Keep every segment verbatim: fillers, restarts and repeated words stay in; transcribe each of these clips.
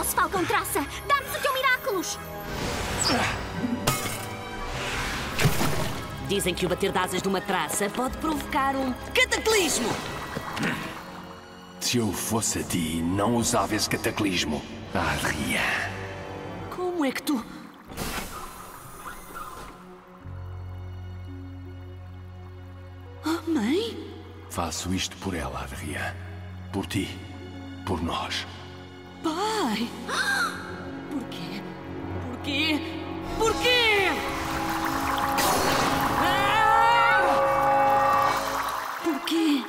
fosse, Falcão Traça! Dá-nos o teu Miraculous! Dizem que o bater de asas de uma traça pode provocar um cataclismo! Se eu fosse a ti, não usava esse cataclismo, Adrien. Como é que tu... Oh, mãe? Faço isto por ela, Adrien. Por ti. Por nós. Pai! Porquê? Porquê? Porquê? Ah! Porquê?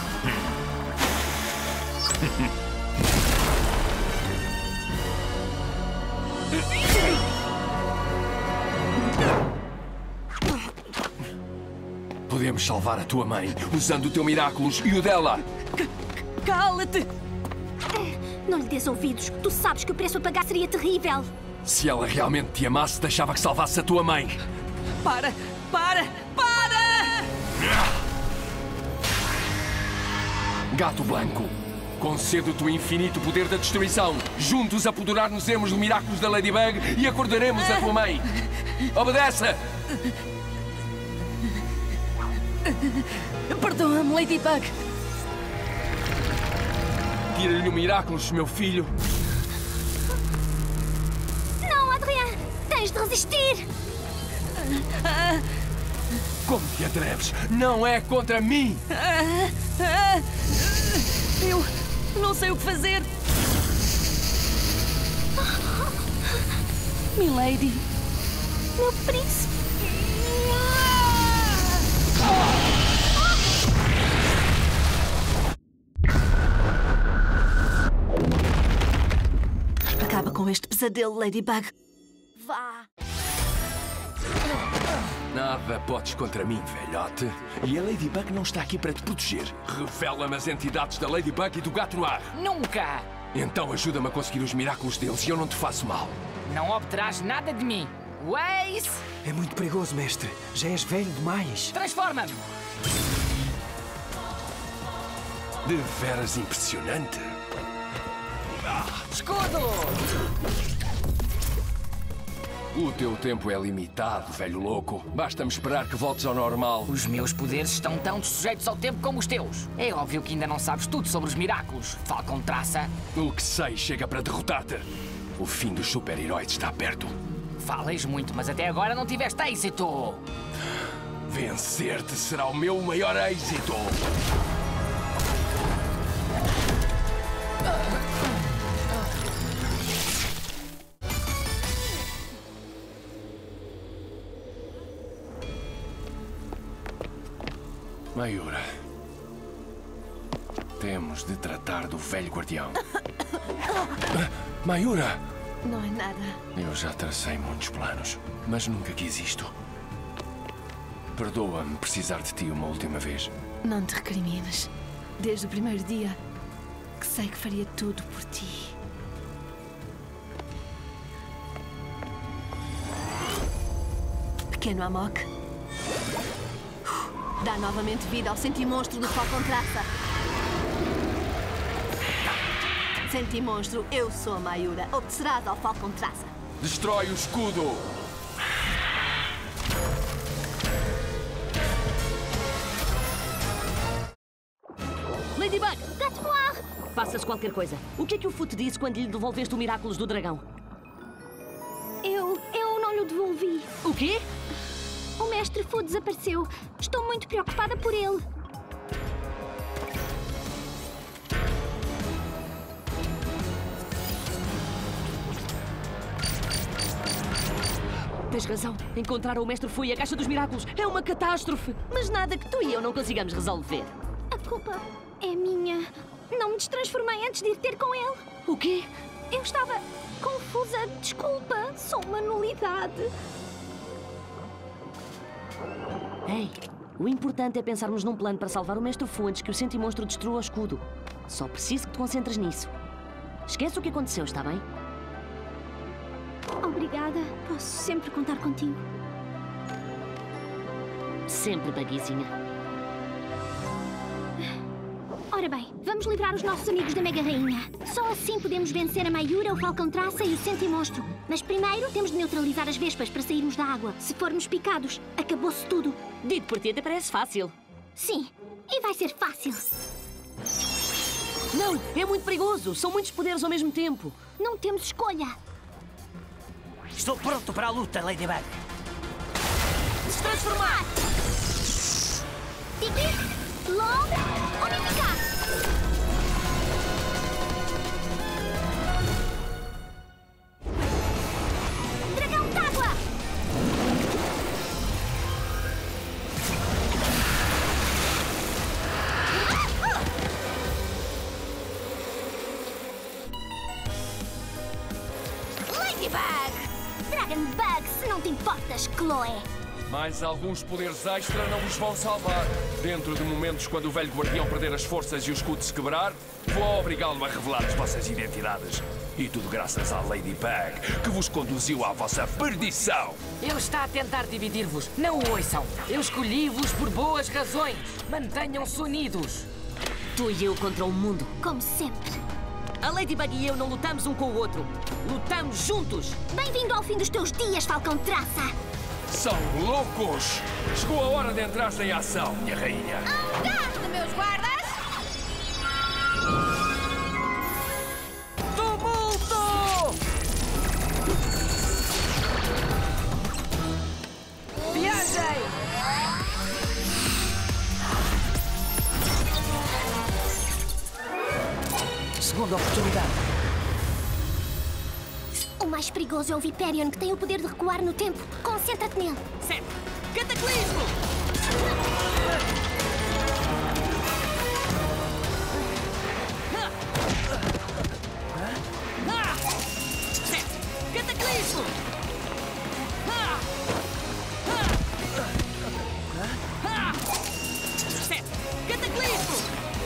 Podemos salvar a tua mãe usando o teu Miraculous e o dela. C- Cala-te! Não lhe des ouvidos. Tu sabes que o preço a pagar seria terrível. Se ela realmente te amasse, deixava que salvasse a tua mãe. Para! Para! Para! Gato Branco, concedo-te o infinito poder da destruição. Juntos apoderar-nos-emos do Miraculous da Ladybug e acordaremos a tua mãe. Obedece! Perdoa-me, Ladybug. Tira-lhe o Miraculous, meu filho. Não, Adrien! Tens de resistir! Como te atreves? Não é contra mim! Eu não sei o que fazer. Milady. Meu príncipe! Acaba com este pesadelo, Ladybug. Vá! Nada podes contra mim, velhote. E a Ladybug não está aqui para te proteger. Revela-me as entidades da Ladybug e do Gato Noir. Nunca! Então ajuda-me a conseguir os Miraculous deles e eu não te faço mal. Não obterás nada de mim. Waze! É muito perigoso, mestre. Já és velho demais. Transforma-me! De veras impressionante. Escudo! O teu tempo é limitado, velho louco. Basta-me esperar que voltes ao normal. Os meus poderes estão tão sujeitos ao tempo como os teus. É óbvio que ainda não sabes tudo sobre os Miraculous. Falcão Traça. O que sei chega para derrotar-te. O fim dos super-heróis está perto. Falas muito, mas até agora não tiveste êxito. Vencer-te será o meu maior êxito. Mayura, temos de tratar do velho guardião. Mayura! Não é nada. Eu já tracei muitos planos, mas nunca quis isto. Perdoa-me precisar de ti uma última vez. Não te recrimines. Desde o primeiro dia que sei que faria tudo por ti. Pequeno Amok. Dá novamente vida ao Sentimonstro do Falcão Traça. Sentimonstro, eu sou a Mayura. Obedecerás ao Falcão Traça. Destrói o escudo! Ladybug! Gato Noir! Faças qualquer coisa. O que é que o Foot disse quando lhe devolveste o Miraculous do dragão? Eu... eu não lhe devolvi. O quê? O mestre Fu desapareceu. Estou muito preocupada por ele. Tens razão. Encontrar o mestre Fu e a Caixa dos Miraculous é uma catástrofe. Mas nada que tu e eu não consigamos resolver. A culpa é minha. Não me destransformei antes de ir ter com ele. O quê? Eu estava confusa. Desculpa. Sou uma nulidade. Ei, o importante é pensarmos num plano para salvar o mestre Fu antes que o Sentimonstro destrua o escudo. Só preciso que te concentres nisso. Esquece o que aconteceu, está bem? Obrigada. Posso sempre contar contigo. Sempre, Baguizinha. Ora bem, vamos livrar os nossos amigos da Mega Rainha. Só assim podemos vencer a Mayura, o Falcão Traça e o Sentimonstro. Mas primeiro temos de neutralizar as vespas para sairmos da água. Se formos picados, acabou-se tudo. Dito por ti até parece fácil. Sim, e vai ser fácil. Não, é muito perigoso. São muitos poderes ao mesmo tempo. Não temos escolha. Estou pronto para a luta, Ladybug. Se transformar! Tiki, Long, unificar! Dragão d'água! Ladybug! Dragon Bug, se não te importas, Chloe! Mais alguns poderes extra não vos vão salvar. Dentro de momentos quando o velho guardião perder as forças e o escudo se quebrar, vou obrigá-lo a revelar as vossas identidades. E tudo graças à Ladybug, que vos conduziu à vossa perdição. Ele está a tentar dividir-vos. Não o ouçam. Eu escolhi-vos por boas razões. Mantenham-se unidos. Tu e eu contra o mundo. Como sempre. A Ladybug e eu não lutamos um com o outro. Lutamos juntos. Bem-vindo ao fim dos teus dias, Falcão Traça! São loucos! Chegou a hora de entrar em ação, minha rainha. Garde, meus guardas! Tumulto! Viagem! Segunda oportunidade. O mais perigoso é o Viperion, que tem o poder de recuar no tempo. Concentra-te nele. Certo. Cataclismo! Certo. Cataclismo! Certo. Cataclismo!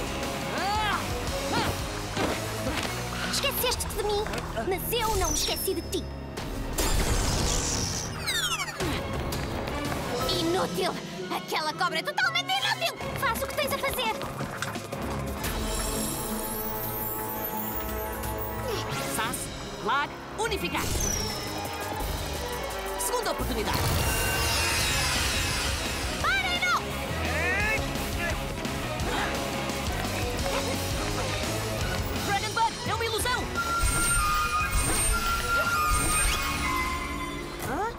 Esqueceste-te de mim, mas eu não me esqueci de ti. Inútil! Aquela cobra é totalmente inútil! Faz o que tens a fazer! Sass, Lag, unificar. Segunda oportunidade. Parem-no! Dragon Bug, é uma ilusão! Hã?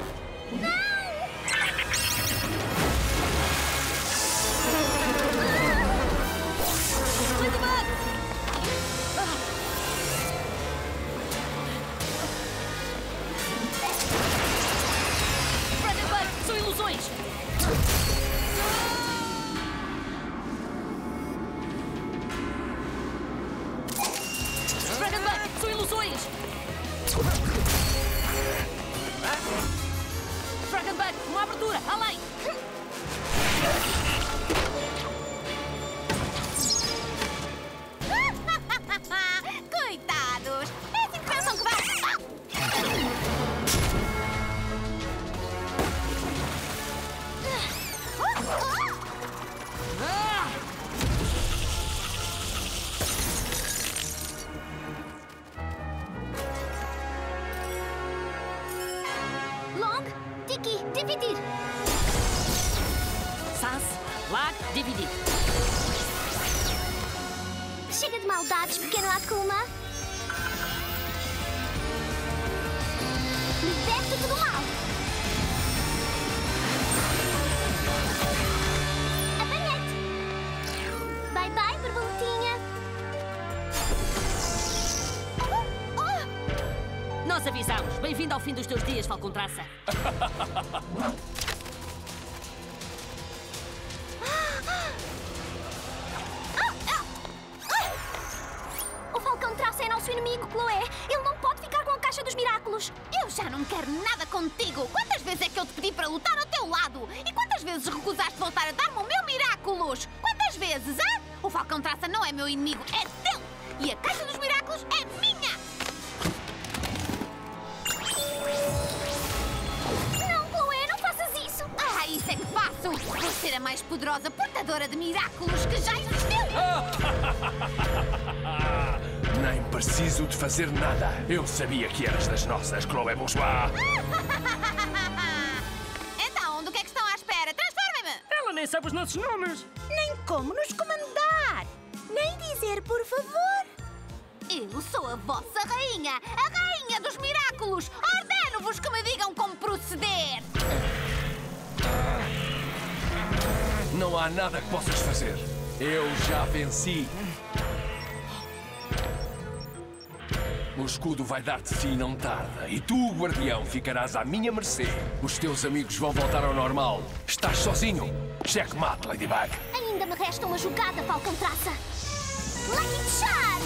Ladybug! Dragon Bug, são ilusões! Dragon Bug, são ilusões! Dragon Bug, uma abertura, além! Coitados! É assim que pensam que vai... Long, Tiki, dividir! Sass, Lag, dividir. Chega de maldades, pequeno Akuma! Liberte-te do mal! Apanhei-te! Bye-bye, borboletinha! Oh, oh! Nós avisamos. Bem-vindo ao fim dos teus dias, Falcão Traça. O Falcão Traça é nosso inimigo, Chloe! Ele não pode ficar com a Caixa dos Miraculos! Eu já não quero nada contigo! Quantas vezes é que eu te pedi para lutar ao teu lado? E quantas vezes recusaste voltar a dar-me o meu Miraculous? Quantas vezes, hã? O Falcão Traça não é meu inimigo, é teu! E a Caixa dos Miraculos é minha! Não, Chloe, não faças isso! Ah, isso é que faço! isso! Vou ser a mais poderosa portadora de Miraculous que já existiu! Nem preciso de fazer nada. Eu sabia que eras das nossas, Chloé Bourgeois. Então, do que é que estão à espera? Transformem-me! Ela nem sabe os nossos nomes. Nem como nos comandar, nem dizer por favor. Eu sou a vossa rainha, a rainha dos Miraculous! Ordeno-vos que me digam como proceder! Não há nada que possas fazer. Eu já venci. O escudo vai dar de si não tarda. E tu, guardião, ficarás à minha mercê. Os teus amigos vão voltar ao normal. Estás sozinho. Checkmate, Ladybug. Ainda me resta uma jogada, Falcão Traça. Lucky Charm!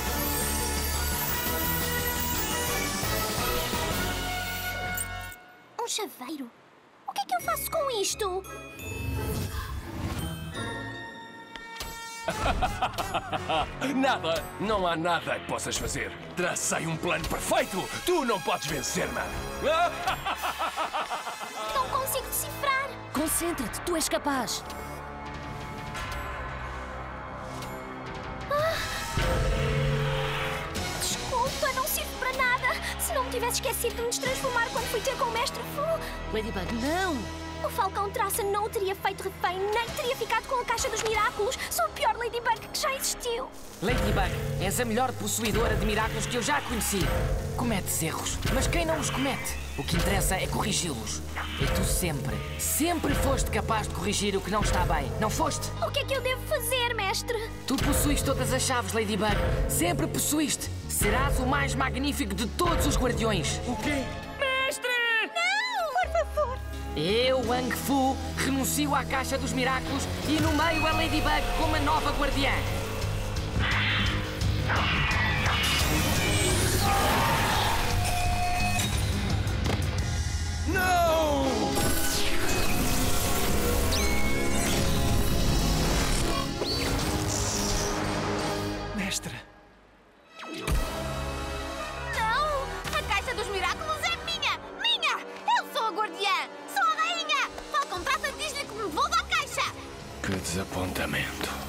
Um chaveiro? O que é que eu faço com isto? Nada. Não há nada que possas fazer. Tracei um plano perfeito. Tu não podes vencer-me. Não consigo decifrar. Concentra-te, tu és capaz. Desculpa, não sirvo para nada. Se não me tivesse esquecido de me transformar quando fui ter com o Mestre Fu. Ladybug, não! O Falcão Traça não o teria feito refém, nem teria ficado com a Caixa dos Miraculos. Sou a pior Ladybug que já existiu. Ladybug, és a melhor possuidora de Miraculous que eu já conheci. Cometes erros, mas quem não os comete? O que interessa é corrigi-los. E tu sempre, sempre foste capaz de corrigir o que não está bem, não foste? O que é que eu devo fazer, mestre? Tu possuis todas as chaves, Ladybug. Sempre possuíste. Serás o mais magnífico de todos os guardiões. O quê? Por favor. Eu, Wang Fu, renuncio à Caixa dos Miraculous e nomeio a Ladybug como a nova guardiã. Não! Mestre, Não! A Caixa dos Miraculos é minha! Minha! Eu sou a guardiã! Sou a rainha! Falcão Traça diz-lhe que me devolva a caixa! Que desapontamento.